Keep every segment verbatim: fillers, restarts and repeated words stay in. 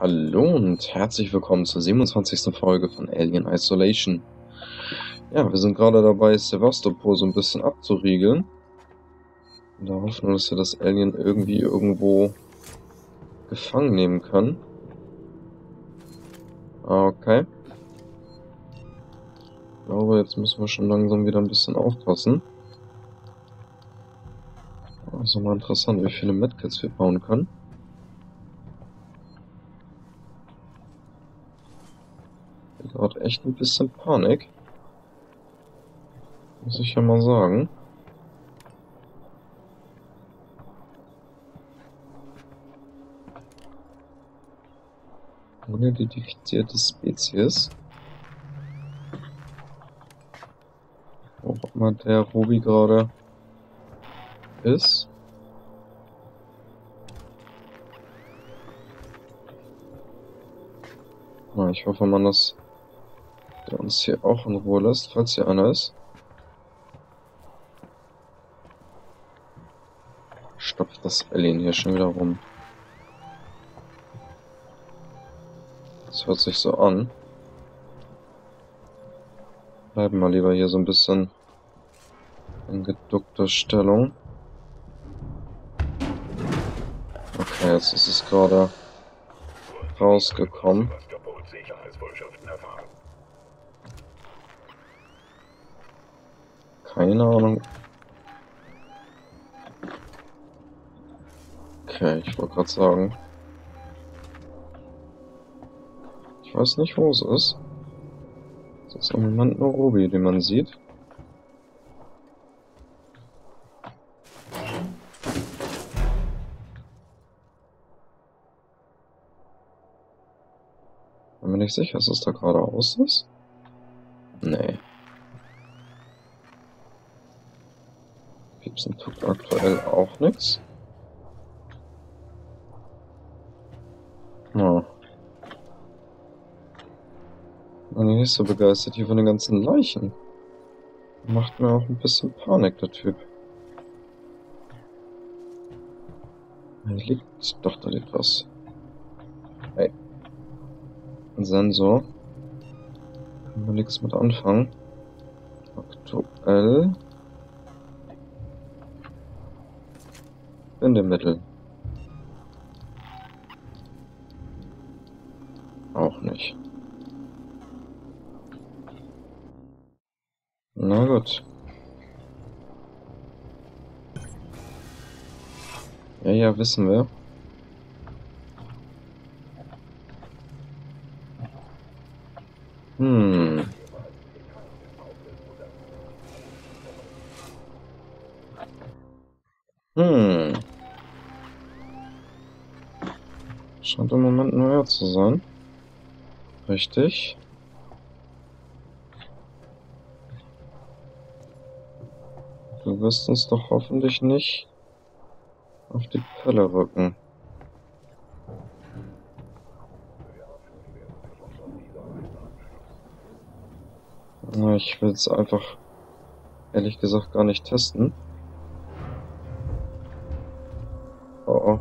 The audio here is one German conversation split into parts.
Hallo und herzlich willkommen zur siebenundzwanzigsten Folge von Alien Isolation. Ja, wir sind gerade dabei, Sevastopol so ein bisschen abzuriegeln. Und da hoffen wir, dass wir das Alien irgendwie irgendwo gefangen nehmen können. Okay. Ich glaube, jetzt müssen wir schon langsam wieder ein bisschen aufpassen. Das ist mal interessant, wie viele Medkits wir bauen können. Ich habe gerade echt ein bisschen Panik. Muss ich ja mal sagen. Unidentifizierte Spezies. Wo auch immer der Ruby gerade ist. Na, ich hoffe mal, dass der uns hier auch in Ruhe lässt, falls hier einer ist. Stopft das Alien hier schon wieder rum. Das hört sich so an. Bleiben wir lieber hier so ein bisschen in geduckter Stellung. Okay, jetzt ist es gerade rausgekommen. Keine Ahnung. Okay, ich wollte gerade sagen. Ich weiß nicht, wo es ist. Es ist im Moment nur Ruby, den man sieht. Bin mir nicht sicher, dass es da geradeaus ist. Nee. Piepsen tut aktuell auch nichts. Ja. Bin ich nicht so begeistert hier von den ganzen Leichen. Macht mir auch ein bisschen Panik, der Typ. Hier liegt doch da etwas. Hey. Ein Sensor. Können wir nichts mit anfangen. Aktuell. Bindemittel. Auch nicht. Na gut. Ja, ja, wissen wir. Hm. Hm. Scheint im Moment nur er zu sein. Richtig. Du wirst uns doch hoffentlich nicht auf die Pelle rücken. Ich will es einfach, ehrlich gesagt, gar nicht testen. Oh oh.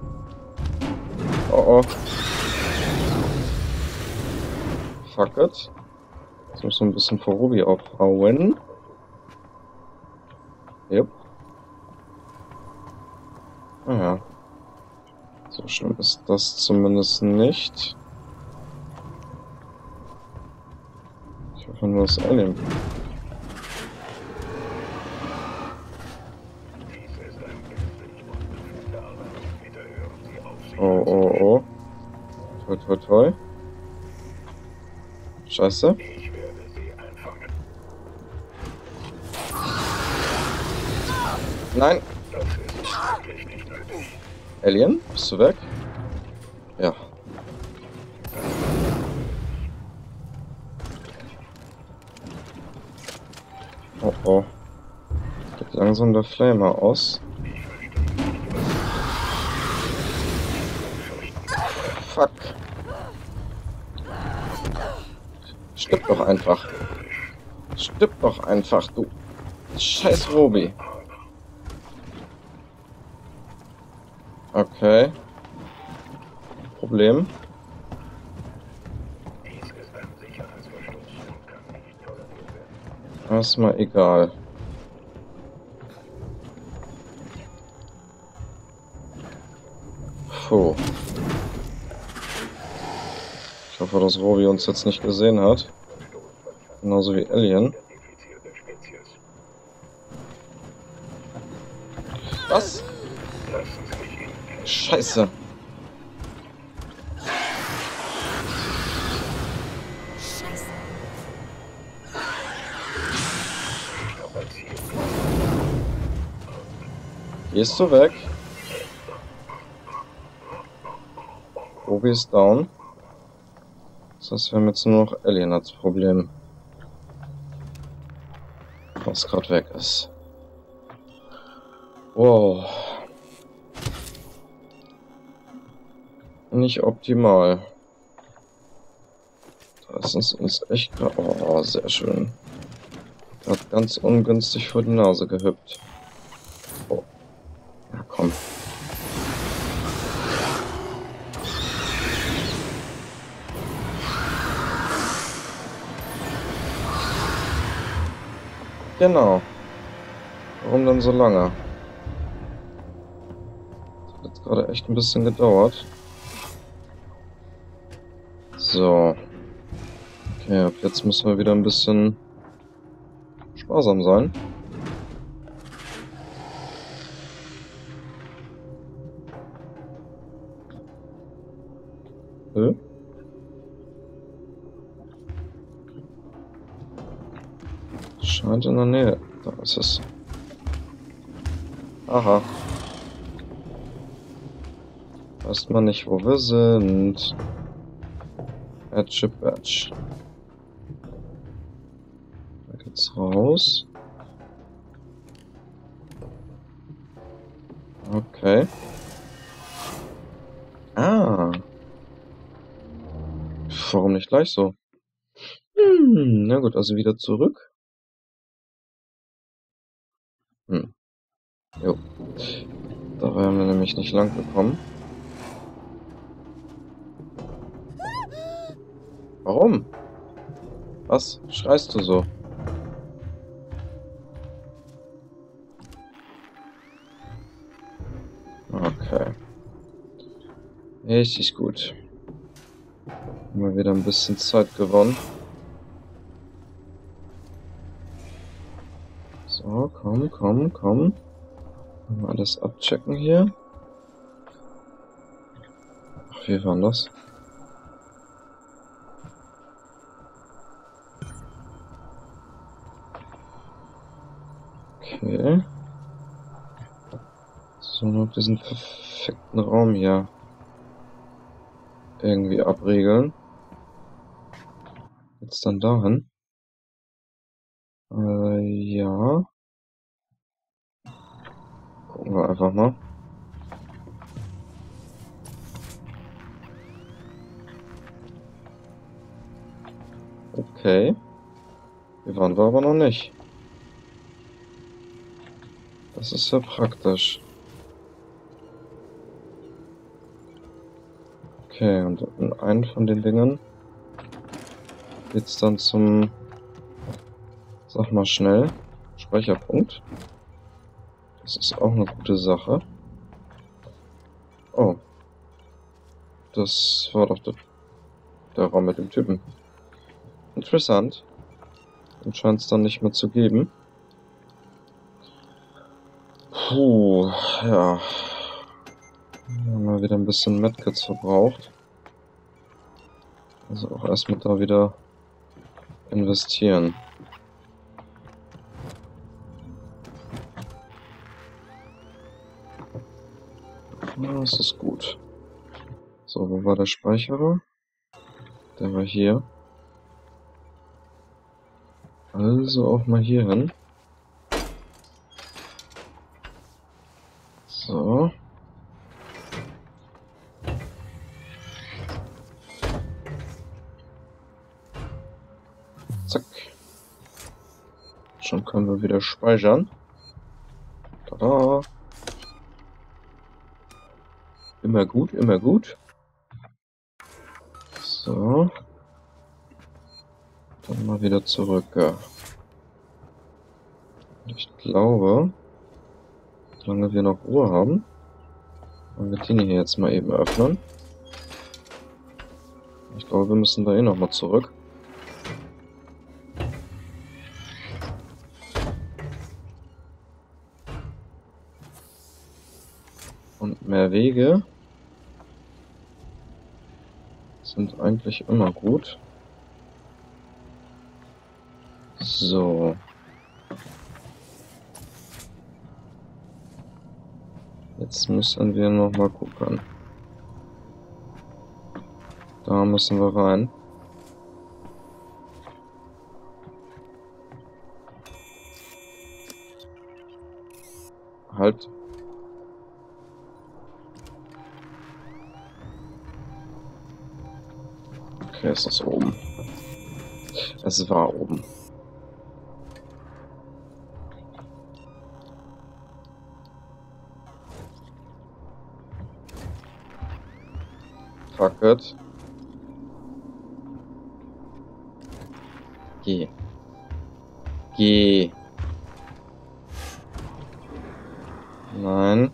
Oh oh. Fuck it. Jetzt muss ein bisschen vor Ruby aufhauen. Yep. Naja. So schlimm ist das zumindest nicht. Ich hoffe nur, das Alien. Oh, oh, oh. Toi, toi, toi. Scheiße. Nein. Alien, bist du weg? Ja. Oh oh. Geht langsam der Flamer aus. Fuck. Stirb doch einfach. Stirb doch einfach, du scheiß Ruby. Okay. Problem. Erstmal egal. Puh. Ich hoffe, dass Robi uns jetzt nicht gesehen hat. Genauso wie Alien. Was? Scheiße. Scheiße. Gehst du weg? Robi ist down. Das heißt, wir haben jetzt nur noch Alien als Problem. Was gerade weg ist. Wow. Nicht optimal. Das ist uns echt gerade... Oh, sehr schön. Hat ganz ungünstig vor die Nase gehüpft. Oh. Ja, komm. Genau. Warum dann so lange? Das hat jetzt gerade echt ein bisschen gedauert. So. Okay, ab jetzt müssen wir wieder ein bisschen sparsam sein. Äh? Scheint in der Nähe. Da ist es. Aha. Weiß man nicht, wo wir sind. Batch, Batch. Da geht's raus. Okay. Ah. Warum nicht gleich so? Hm, na gut, also wieder zurück. Hm. Jo. Da wären wir nämlich nicht lang gekommen. Warum? Was schreist du so? Okay. Richtig gut. Haben wir wieder ein bisschen Zeit gewonnen. So, komm, komm, komm. Mal alles abchecken hier. Ach, wie war das? Okay. So, noch diesen perfekten Raum hier irgendwie abregeln. Jetzt dann dahin. Äh, ja. Gucken wir einfach mal. Okay. Hier waren wir aber noch nicht. Das ist ja praktisch. Okay, und in einem von den Dingen geht's dann zum, sag mal schnell, Speicherpunkt. Das ist auch eine gute Sache. Oh. Das war doch der, der Raum mit dem Typen. Interessant. Den scheint es dann nicht mehr zu geben. Puh, ja. Wir haben mal wieder ein bisschen Medkits verbraucht. Also auch erstmal da wieder investieren. Ja, das ist gut. So, wo war der Speicherer? Der war hier. Also auch mal hier hin. So. Zack. Schon können wir wieder speichern. Tada. Immer gut, immer gut. So. Dann mal wieder zurück. Ja. Ich glaube, solange wir noch Ruhe haben, wollen wir den hier jetzt mal eben öffnen. Ich glaube, wir müssen da eh nochmal zurück. Und mehr Wege sind eigentlich immer gut. So. Jetzt müssen wir noch mal gucken. Da müssen wir rein. Halt. Okay, es ist oben. Es war oben. Fuck it. Geh. Geh. Nein.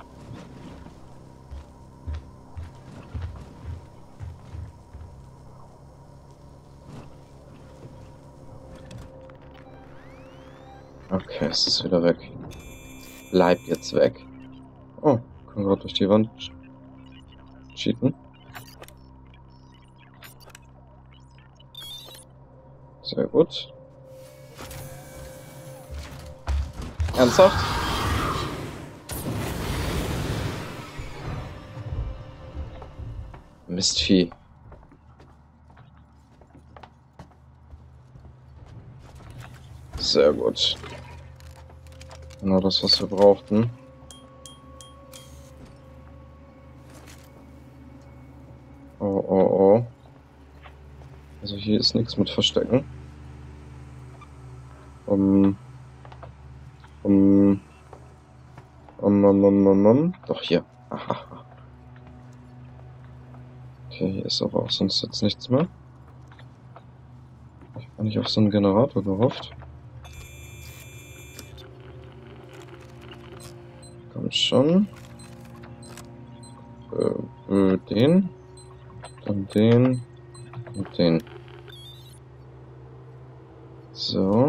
Okay, es ist wieder weg. Bleib jetzt weg. Oh, können gerade durch die Wand cheaten. Sehr gut. Ernsthaft? Mistvieh. Sehr gut. Genau das, was wir brauchten. Oh, oh, oh. Also hier ist nichts mit Verstecken. Um, um, um, um, um, um, um. Doch hier. Aha. Okay, hier ist aber auch sonst jetzt nichts mehr. Ich habe nicht auf so einen Generator gehofft. Komm schon. Äh, äh, den. Dann den. Und den. So.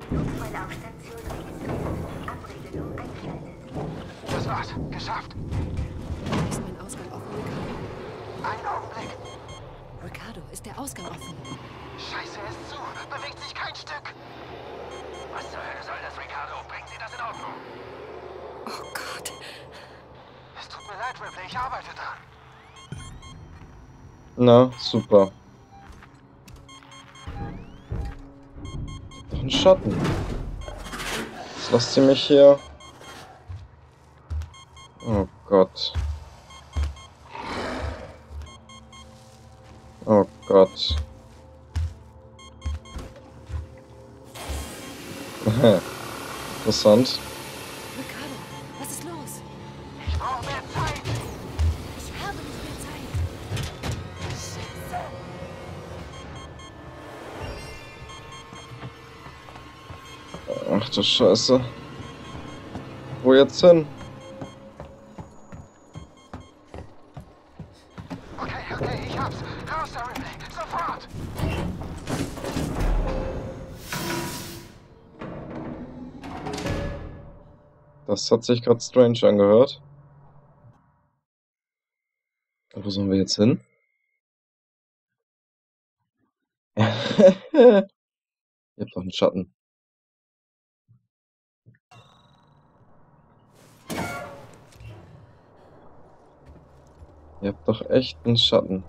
Das war's. Geschafft. Ist mein Ausgang offen, Ricardo? Einen Augenblick. Ricardo, ist der Ausgang offen? Scheiße, er ist zu. Bewegt sich kein Stück. Was zur Hölle soll das, Ricardo? Bringen Sie das in Ordnung. Oh Gott. Es tut mir leid, Ripley. Ich arbeite dran. Na, super. Doch ein Schatten. Jetzt lasst ihr mich hier. Oh Gott. Oh Gott. Interessant. Ricardo, was ist los? Ich brauche mehr Zeit. Ich habe nicht mehr Zeit. Scheiße. Ach du Scheiße. Wo jetzt hin? Okay, okay, ich hab's. Raus da, Ripley. Sofort. Das hat sich gerade strange angehört. Wo sollen wir jetzt hin? Ihr habt doch einen Schatten. Ihr habt doch echt einen Schatten.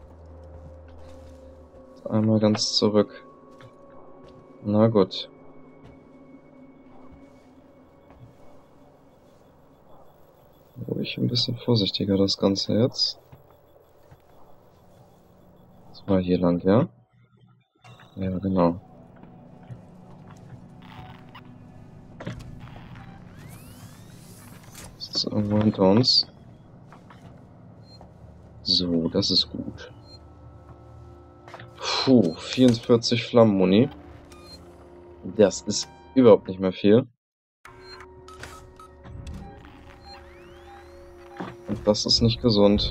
Einmal ganz zurück. Na gut. Ruhig ein bisschen vorsichtiger das Ganze jetzt. Das war hier lang, ja? Ja, genau. Das ist irgendwo hinter uns. So, das ist gut. Puh, vierundvierzig Flammenmuni. Das ist überhaupt nicht mehr viel. Das ist nicht gesund.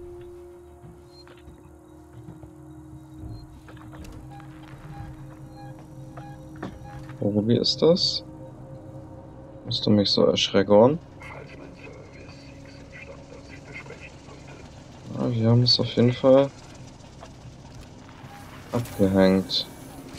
Oh, wie ist das? Musst du mich so erschrecken? Ja, wir haben es auf jeden Fall abgehängt.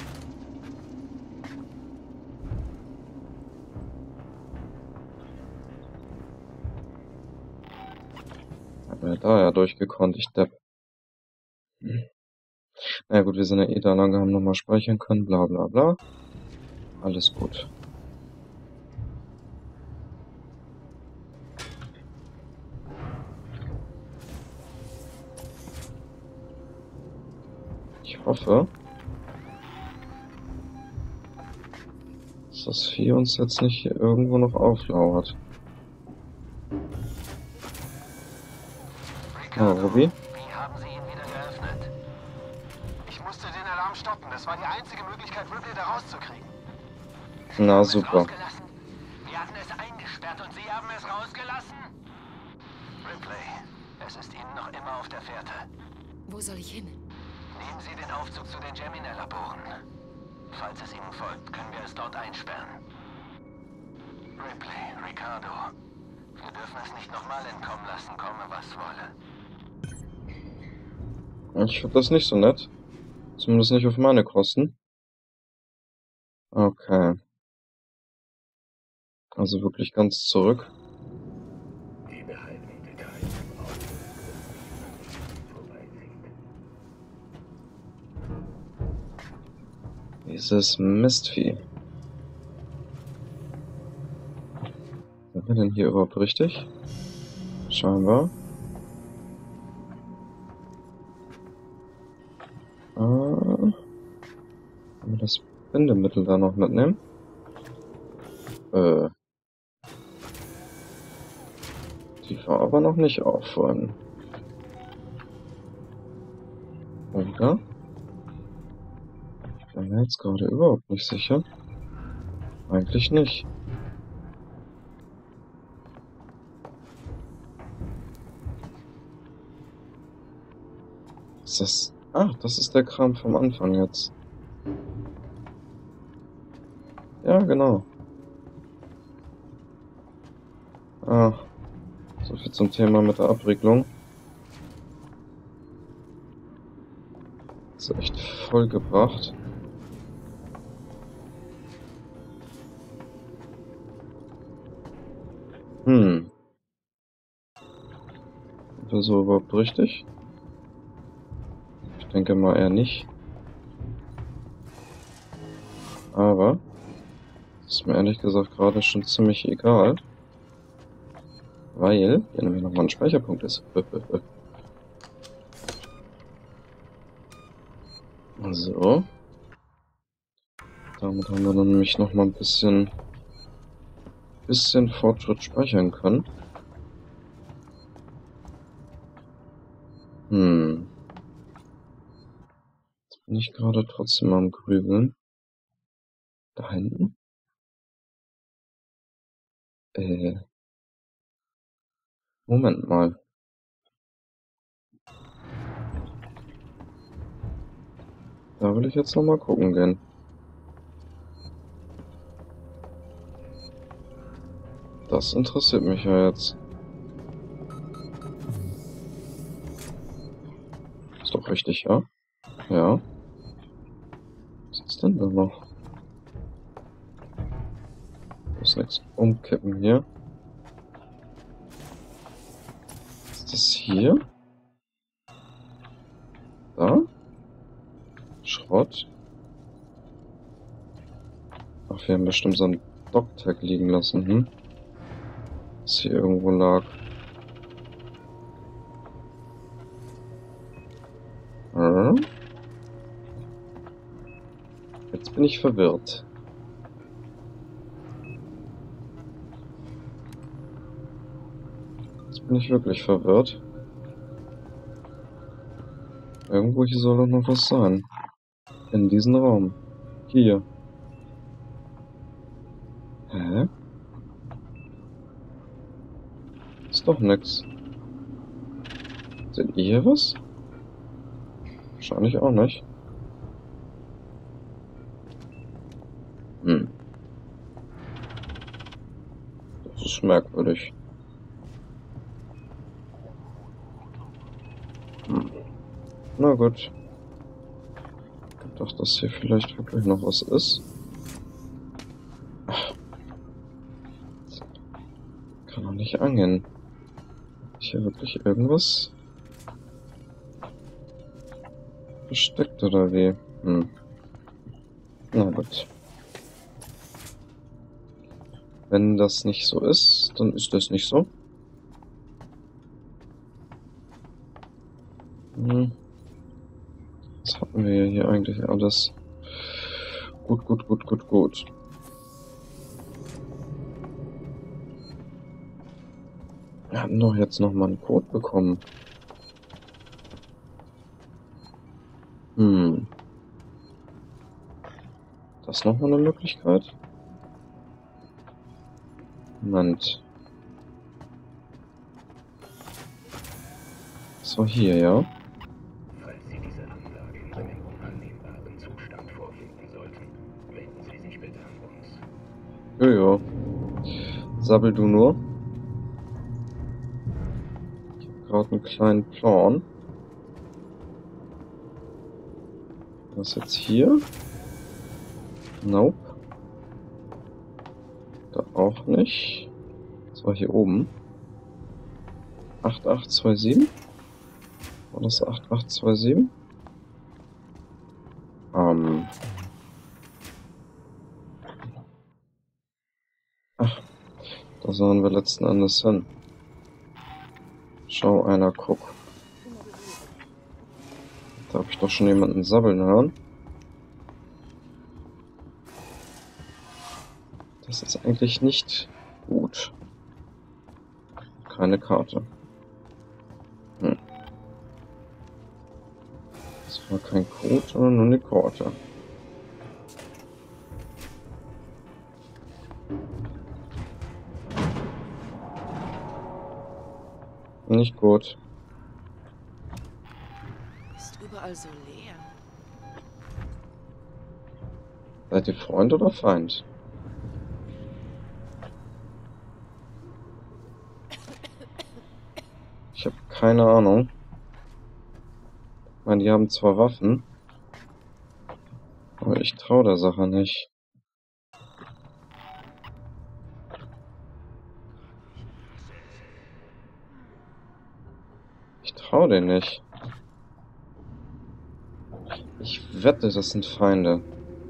Hat mir da ja durchgekonnt, ich Depp. Hm. Na ja, gut, wir sind ja eh da lange, haben nochmal speichern können, bla bla bla. Alles gut. Ich hoffe, dass das Vieh uns jetzt nicht hier irgendwo noch auflauert. Ah, Ruby? Wie haben Sie ihn wieder geöffnet? Ich musste den Alarm stoppen. Das war die einzige Möglichkeit, Ripley da rauszukriegen. Na Haben es super. rausgelassen? Wir hatten es eingesperrt und Sie haben es rausgelassen? Ripley, es ist Ihnen noch immer auf der Fährte. Wo soll ich hin? Nehmen Sie den Aufzug zu den Gemini-Laboren. Falls es Ihnen folgt, können wir es dort einsperren. Ripley, Ricardo, wir dürfen es nicht nochmal entkommen lassen, komme was wolle. Ich finde das nicht so nett. Zumindest nicht auf meine Kosten. Okay. Also wirklich ganz zurück. Dieses Mistvieh. Sind wir denn hier überhaupt richtig? Scheinbar. Ah, können wir das Bindemittel da noch mitnehmen? Äh. Die war aber noch nicht auf vorhin. Oder? Ich bin mir jetzt gerade überhaupt nicht sicher. Eigentlich nicht. Ist das... Ah, das ist der Kram vom Anfang jetzt. Ja, genau. Ah, so viel zum Thema mit der Abriegelung. Ist echt vollgebracht. Hm. Ist das so überhaupt richtig? Ich denke mal eher nicht. Aber ist mir ehrlich gesagt gerade schon ziemlich egal. Weil hier nämlich nochmal ein Speicherpunkt ist. So. Damit haben wir dann nämlich nochmal ein bisschen, bisschen Fortschritt speichern können. Hm. Jetzt bin ich gerade trotzdem am Grübeln. Da hinten? Äh. Moment mal. Da will ich jetzt nochmal gucken gehen. Das interessiert mich ja jetzt. Ist doch richtig, ja? Ja. Was ist denn da noch? Muss nichts umkippen hier. Ist das hier? Da? Schrott? Ach, wir haben bestimmt so einen Doctag liegen lassen, hm? Das hier irgendwo lag. Hm? Jetzt bin ich verwirrt. Jetzt bin ich wirklich verwirrt. Irgendwo hier soll doch noch was sein. In diesem Raum. Hier. Hä? Ist doch nix. Seht ihr hier was? Wahrscheinlich auch nicht. Hm. Das ist merkwürdig. Hm. Na gut. Ich dachte, dass hier vielleicht wirklich noch was ist. Ach. Kann doch nicht angehen. Ist hier wirklich irgendwas versteckt oder wie? Hm. Na gut. Wenn das nicht so ist, dann ist das nicht so. Hm. Was hatten wir hier eigentlich alles? Gut, gut, gut, gut, gut. Wir hatten doch jetzt noch mal einen Code bekommen. Hm. Das noch mal eine Möglichkeit? Moment. So, hier, ja? Falls Sie diese Anlage in einem unannehmbaren Zustand vorfinden sollten, wenden Sie sich bitte an uns. Jojo. Sabbel du nur. Ich habe gerade einen kleinen Plan. Was jetzt hier? Nope. Da auch nicht. Das war hier oben. acht acht zwei sieben? War das acht acht zwei sieben? Ähm. Ach, da sahen wir letzten Endes hin. Schau einer, guck. Da habe ich doch schon jemanden sabbeln hören. Das ist eigentlich nicht gut. Keine Karte. Hm. Das war kein Code, sondern nur eine Karte. Nicht gut. Ist überall so leer. Seid ihr Freund oder Feind? Ich habe keine Ahnung. Ich meine, die haben zwar Waffen, aber ich traue der Sache nicht. Ich traue denen nicht. Ich wette, das sind Feinde.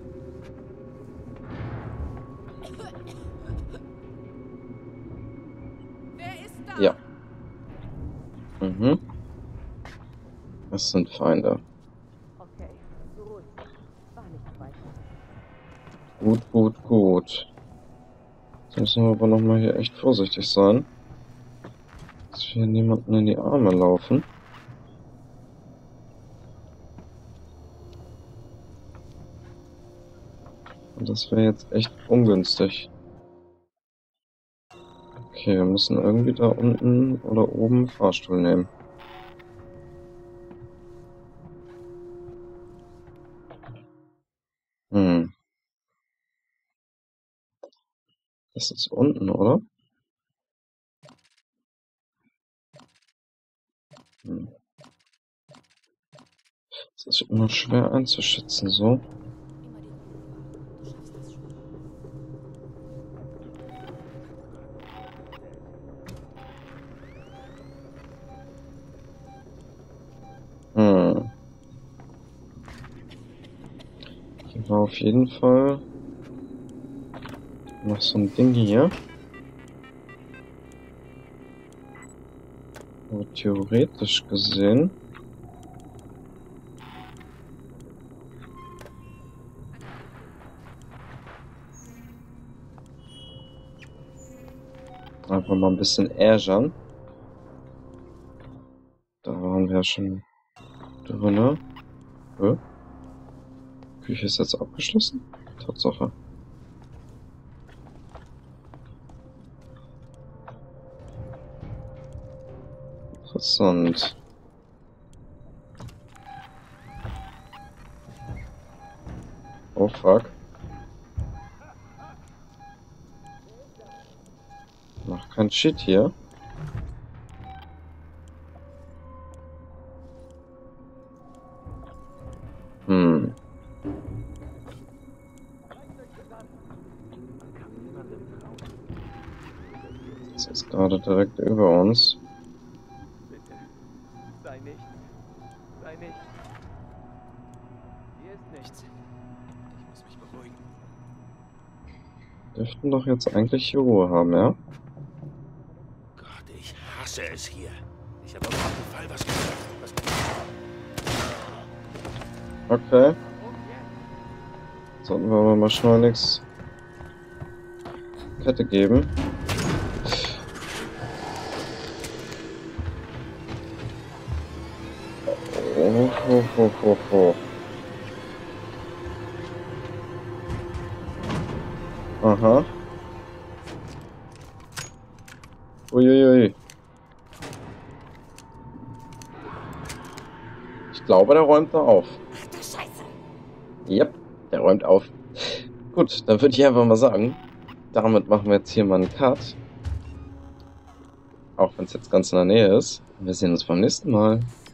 Wer ist da? Ja. Mhm. Es sind Feinde. Okay, beruhigt. War nicht weiter. Gut, gut, gut. Jetzt müssen wir aber nochmal hier echt vorsichtig sein, dass wir niemanden in die Arme laufen. Und das wäre jetzt echt ungünstig. Okay, wir müssen irgendwie da unten oder oben einen Fahrstuhl nehmen. Hm. Das ist unten, oder? Hm. Das ist immer schwer einzuschätzen, so. Hm. Hier war auf jeden Fall noch so ein Ding hier. Aber theoretisch gesehen einfach mal ein bisschen ärgern. Da waren wir ja schon drinne. Hä? Küche ist jetzt abgeschlossen? Tatsache. Interessant. Oh fuck. Mach kein Shit hier. Hm. Das ist gerade direkt über uns. Bitte. Sei nicht. Sei nicht. Hier ist nichts. Ich muss mich beruhigen. Dürften doch jetzt eigentlich hier Ruhe haben, ja? Gott, ich hasse es hier. Ich habe auf jeden Fall was gesagt. Was... Okay. Sollten wir aber mal schleunigst Kette geben. Oh, ho, ho, ho, ho. Aha. Uiuiui. Ich glaube, der räumt da auf. Ach du Scheiße. Yep, der räumt auf. Gut, dann würde ich einfach mal sagen, damit machen wir jetzt hier mal einen Cut. Auch wenn es jetzt ganz in der Nähe ist. Wir sehen uns beim nächsten Mal.